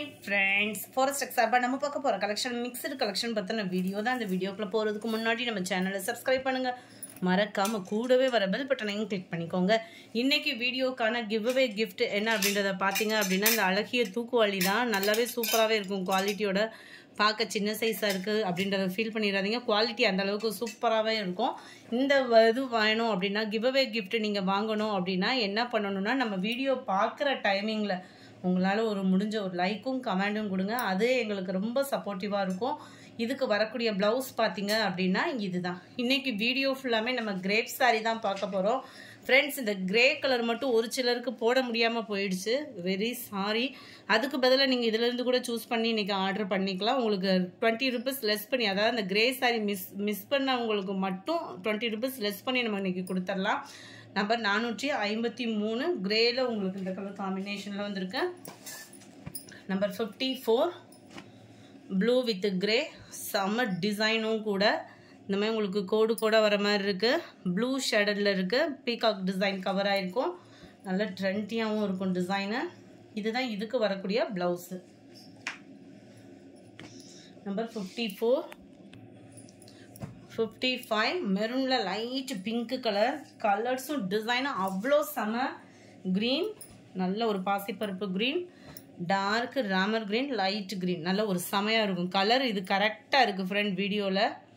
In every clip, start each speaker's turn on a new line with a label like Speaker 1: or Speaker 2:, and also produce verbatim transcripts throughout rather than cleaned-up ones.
Speaker 1: friends, Forest Exaba நம்ம பார்க்க போற collection mixed collection பத்தின வீடியோ தான். இந்த வீடியோக்குள்ள போறதுக்கு முன்னாடி நம்ம சேனலை சப்ஸ்கிரைப் பண்ணுங்க. மறக்காம கூடவே வர பெல் பட்டனையும் கிளிக் பண்ணிக்கோங்க. இன்னைக்கு வீடியோக்கான கிவ் அவே gift என்ன அப்படின்றத பாத்தீங்க அப்படினா இந்த அழகிய தூக்குவாளி தான். நல்லாவே சூப்பராவே இருக்கும். குவாலிட்டியோட பார்க்க சின்ன சைஸா இருக்கு அப்படின்றத ஃபீல் பண்ணிராதீங்க. குவாலிட்டி அந்த அளவுக்கு சூப்பராவே இருக்கும். இந்த இது வேணும் அப்படினா கிவ் அவே gift நீங்க வாங்கணும் அப்படினா என்ன பண்ணனும்னா நம்ம வீடியோ பார்க்குற டைமிங்ல உங்களால ஒரு முடிஞ்ச ஒரு லைக்கும் கமெண்டும் கொடுங்க. அது எங்களுக்கு ரொம்ப சப்போர்ட்டிவா இருக்கும். இதுக்கு வரக்கூடிய பிளவுஸ் பாத்தீங்க அப்படினா இதுதான். இன்னைக்கு வீடியோ ஃபுல்லாமே நம்ம கிரேப் saree தான் பார்க்க போறோம். ஃப்ரெண்ட்ஸ், இந்த கிரே கலர் மட்டும் ஒரு சிலருக்கு போட முடியாம போயிடுச்சு. Very sorry. அதுக்கு பதிலா நீங்க இதுல இருந்து கூட சூஸ் பண்ணி இன்னைக்கு ஆர்டர் பண்ணிக்கலாம். உங்களுக்கு டுவெண்ட்டி ருபீஸ் லெஸ் பண்ணி, அதாவது அந்த கிரே saree மிஸ் மிஸ் பண்ணவங்களுக்கு மட்டும் டுவெண்ட்டி ருபீஸ் லெஸ் பண்ணி நம்ம இன்னைக்கு கொடுத்துடலாம். நம்பர் நானூற்றி ஐம்பத்தி மூணு கிரேல உங்களுக்கு இந்த கலர் காம்பினேஷன்ல வந்திருக்கு. Number fifty four blue with grey, செம்ம டிசைனும் கூட. இந்த மாதிரி உங்களுக்கு கோடு கூட வர மாதிரி இருக்கு. ப்ளூ ஷேடட்ல இருக்கு. பீகாக் டிசைன் கவர் ஆயிருக்கும். நல்ல ட்ரெண்டியாகவும் இருக்கும் டிசைனு. இதுதான் இதுக்கு வரக்கூடிய blouse. Number fifty four fifty five மெரூன்ல லைட் பிங்க் கலர். கலர்ஸும் டிசைனும் அவ்வளோ செம. கிரீன், நல்ல ஒரு பாசிப்பருப்பு green, dark Ramar green, light green, நல்ல ஒரு செமையா இருக்கும் கலர். இது கரெக்டா இருக்கு ஃப்ரெண்ட் வீடியோல.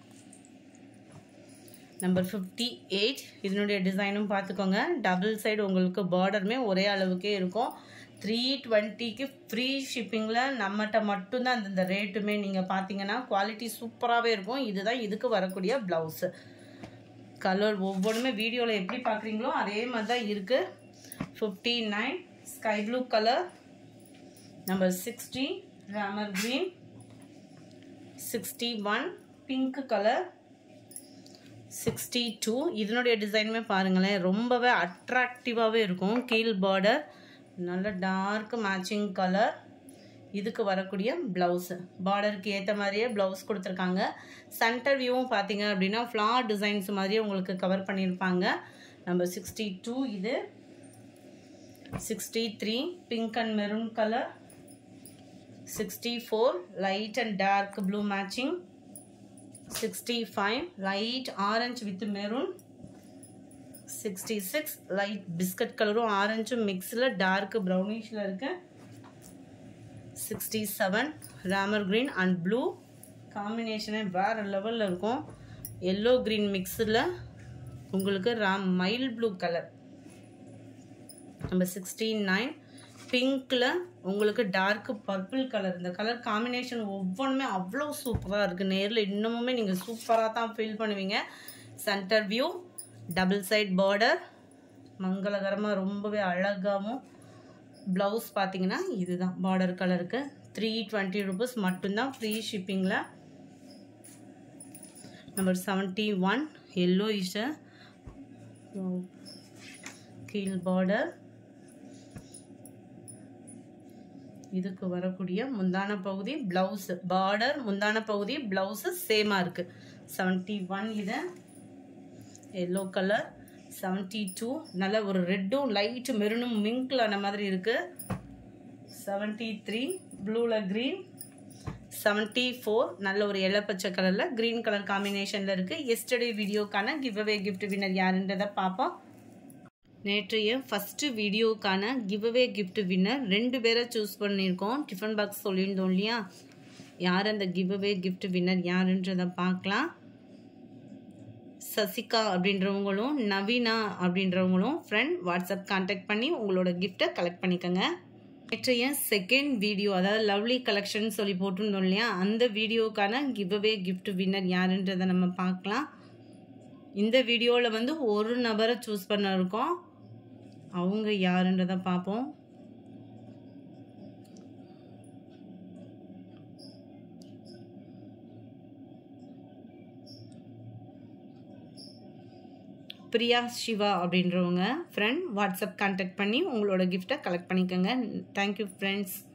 Speaker 1: நம்பர் ஃபிஃப்டி எயிட் இதனுடைய டிசைனும் பார்த்துக்கோங்க. டபுள் சைடு உங்களுக்கு பார்டருமே ஒரே அளவுக்கே இருக்கும். த்ரீ டுவெண்ட்டிக்கு ஃப்ரீ ஷிப்பிங்கில் நம்மகிட்ட மட்டும்தான் அந்த ரேட்டுமே. நீங்கள் பார்த்தீங்கன்னா குவாலிட்டி சூப்பராகவே இருக்கும். இதுதான் இதுக்கு வரக்கூடிய ப்ளவுஸு. கலர் ஒவ்வொன்றுமே வீடியோவில் எப்படி பார்க்குறீங்களோ அதே மாதிரி தான் இருக்குது. Fifty nine sky blue colour. Number sixty Ramar green. Sixty one pink colour. Sixty two இதனுடைய டிசைனுமே பாருங்களேன், ரொம்பவே அட்ராக்டிவாகவே இருக்கும். கீழ் பார்டர், நல்ல டார்க் மேட்சிங் கலர். இதுக்கு வரக்கூடிய ப்ளவுஸு பார்டருக்கு ஏற்ற மாதிரியே ப்ளவுஸ் கொடுத்துருக்காங்க. சென்டர் வியூவும் பார்த்தீங்க அப்படின்னா ஃப்ளார் டிசைன்ஸ் மாதிரியே உங்களுக்கு கவர் பண்ணியிருப்பாங்க. நம்பர் சிக்ஸ்டி டூ இது. Sixty three pink and maroon colour. Sixty four light and dark blue matching. Sixty five light orange with maroon. Sixty six light biscuit கலரும் ஆரஞ்சும் மிக்ஸில் டார்க் ப்ரௌனிஷில் இருக்கு. Sixty seven Ramar green and blue காம்பினேஷனே வேறு லெவலில் இருக்கும். எல்லோ கிரீன் மிக்ஸில் உங்களுக்கு ராம் மைல் blue colour. Number sixty nine பிங்க்கில் உங்களுக்கு டார்க் பர்பிள் கலர். இந்த கலர் காம்பினேஷன் ஒவ்வொன்றுமே அவ்வளோ சூப்பராக இருக்குது. நேரில் இன்னமுமே நீங்கள் சூப்பராக தான் ஃபீல் பண்ணுவீங்க. Centre view, double side border, மங்களகரமாக ரொம்பவே அழகாகவும். ப்ளவுஸ் பார்த்தீங்கன்னா இதுதான் பார்டர் கலருக்கு. த்ரீ டுவெண்ட்டி ருபீஸ் மட்டும்தான் ஃப்ரீ ஷிப்பிங்கில். Number seventy one yellowish கீழ் பார்டர். இதுக்கு வரக்கூடிய முந்தான பகுதி பிளவுஸ், பார்டர் முந்தான பகுதி பிளவுஸ் சேமா இருக்கு. செவன்ட்டி ஒன் இது எல்லோ கலர். செவன்ட்டி டூ நல்ல ஒரு ரெட்டும் லைட் மெரூனும் மிங்கிள் ஆன மாதிரி இருக்கு. செவன்ட்டி த்ரீ ப்ளூல கிரீன். செவன்ட்டி ஃபோர் நல்ல ஒரு எல்லோ பச்சை கலர்ல கிரீன் கலர் காம்பினேஷன்ல இருக்கு. எஸ்டர்டே வீடியோக்கான கிவ் அவே கிஃப்ட் வின்னர் யாருன்றதை பார்ப்போம். நேற்றைய ஃபஸ்ட்டு வீடியோக்கான கிவ் அவே கிஃப்ட் வின்னர் ரெண்டு பேரை சூஸ் பண்ணியிருக்கோம். டிஃபன் பாக்ஸ் சொல்லியிருந்தோம் இல்லையா, யார் அந்த கிவ் அவே கிஃப்ட் வின்னர் யாருன்றதை பார்க்கலாம். சசிகா அப்படின்றவங்களும் நவீனா அப்படின்றவங்களும் ஃப்ரெண்ட் வாட்ஸ்அப் கான்டாக்ட் பண்ணி உங்களோட கிஃப்டை கலெக்ட் பண்ணிக்கோங்க. நேற்றைய செகண்ட் வீடியோ, அதாவது லவ்லி கலெக்ஷன் சொல்லி போட்டிருந்தோம் இல்லையா, அந்த வீடியோக்கான கிவ் அவே கிஃப்ட் வின்னர் யாருன்றதை நம்ம பார்க்கலாம். இந்த வீடியோவில் வந்து ஒரு நபரை சூஸ் பண்ண இருக்கோம். அவங்க யாருன்றதை பார்ப்போம். பிரியா சிவா அப்படின்றவங்க ஃப்ரெண்ட் வாட்ஸ்அப் கான்டாக்ட் பண்ணி உங்களோட கிஃப்டை கலெக்ட் பண்ணிக்கோங்க. Thank you friends.